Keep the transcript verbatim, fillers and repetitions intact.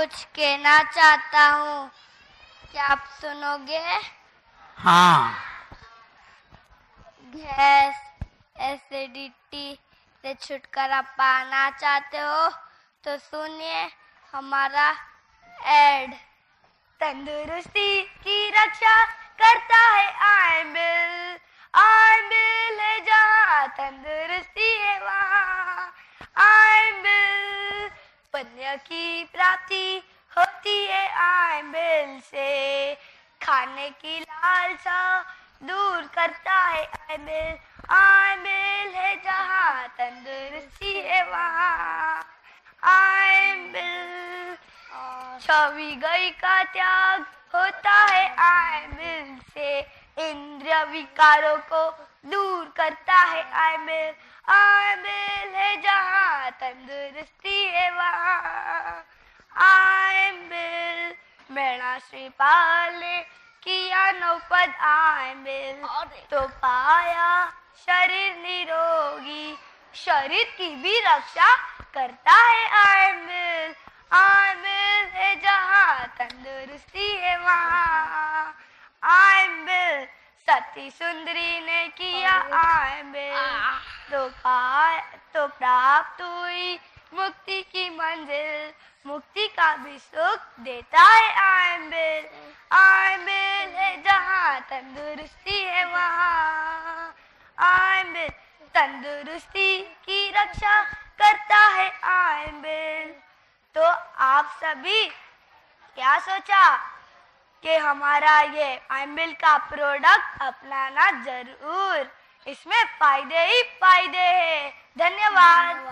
कुछ कहना चाहता हूँ, क्या आप सुनोगे? हाँ। गैस एसिडिटी से छुटकारा पाना चाहते हो तो सुनिए हमारा एड। तंदुरुस्ती की रक्षा करता है आयम्बिल। आयम्बिल है जहाँ तंदुरुस्ती है वहाँ आयम्बिल। पुण्य की प्राप्ति होती है आयम्बिल से। खाने की लालसा दूर करता है आयम्बिल। आयम्बिल है जहाँ तंदुरुस्ती है वहाँ आयम्बिल। छवि गई का त्याग होता है आयम्बिल से। इंद्रिय विकारों को दूर करता है आयम्बिल। आयम्बिल है जहाँ तंदुरुस्ती है वहाँ आयम्बिल। मेरा श्रीपाल ने किया नौपद आयम्बिल तो पाया शरीर निरोगी। शरीर की भी रक्षा करता है आयम्बिल। आयम्बिल है जहाँ तंदुरुस्ती है वहाँ आयम्बिल। सती सुंदरी ने किया आयम्बिल तो पाया तो प्राप्त हुई मुक्ति की मंजिल। मुक्ति का भी सुख देता है आयम्बिल। आयम्बिल है जहाँ तंदुरुस्ती है वहाँ आयम्बिल। तंदुरुस्ती की रक्षा करता है आयम्बिल। तो आप सभी क्या सोचा कि हमारा ये आयम्बिल का प्रोडक्ट अपनाना जरूर, इसमें फायदे ही फायदे हैं। धन्यवाद।